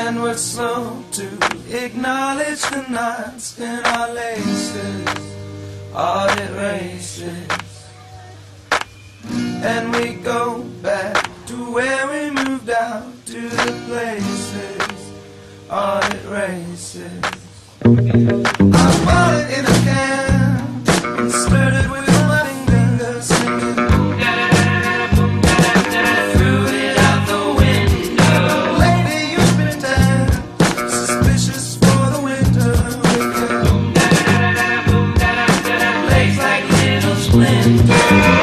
And we're slow to acknowledge the knots in our laces, audit races. And we go back to where we moved out, to the places, audit races. I bought it in a can and stirred it with my fingers, singing. Threw it out the window. Lately you've been dead, suspicious for the winter. Legs like little splinters.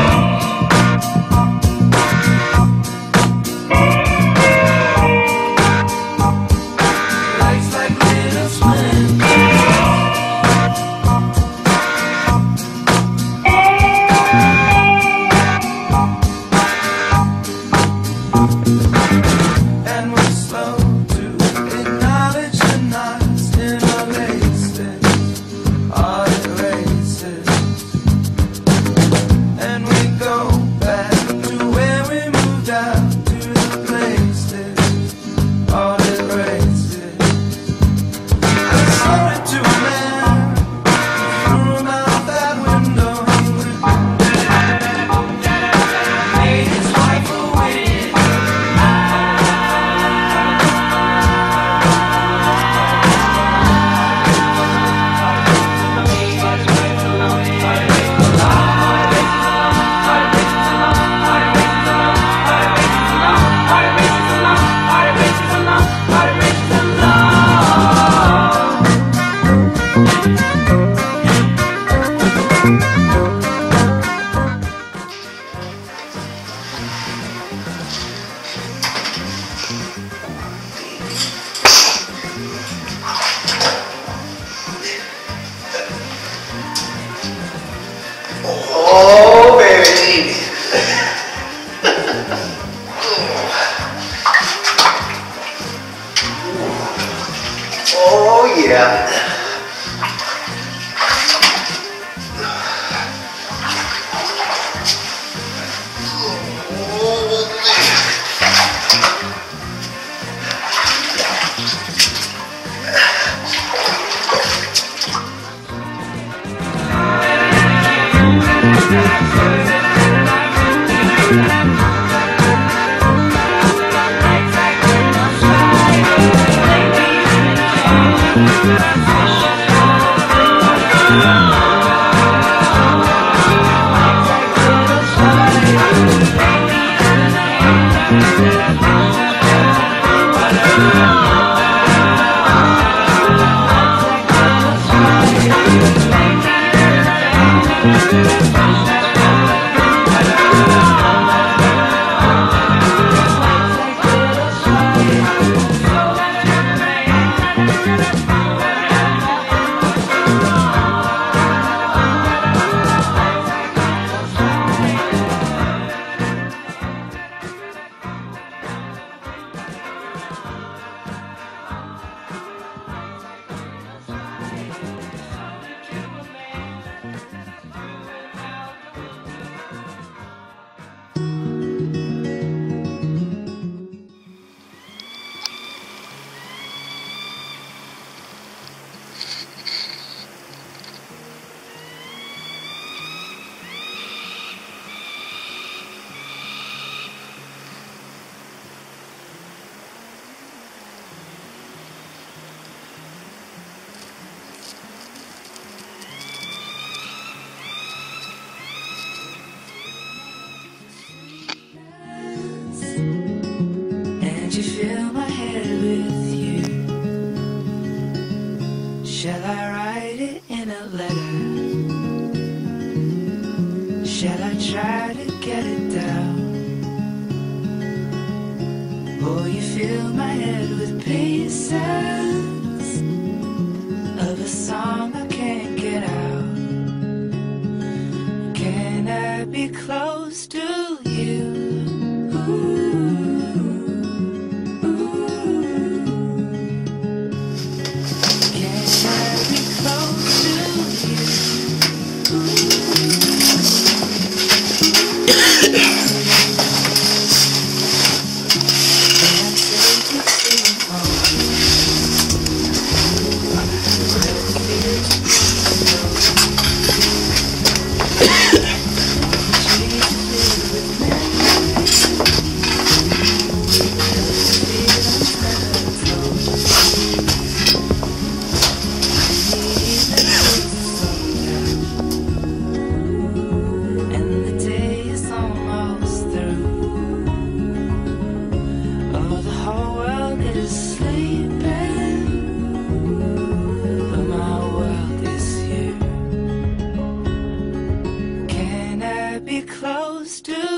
Oh, baby. Oh, yeah. You fill my head with you. Shall I write it in a letter? Shall I try to get it down? Or you fill my head with pieces of a song I can't get out? Can I be close to you? Ooh. Close to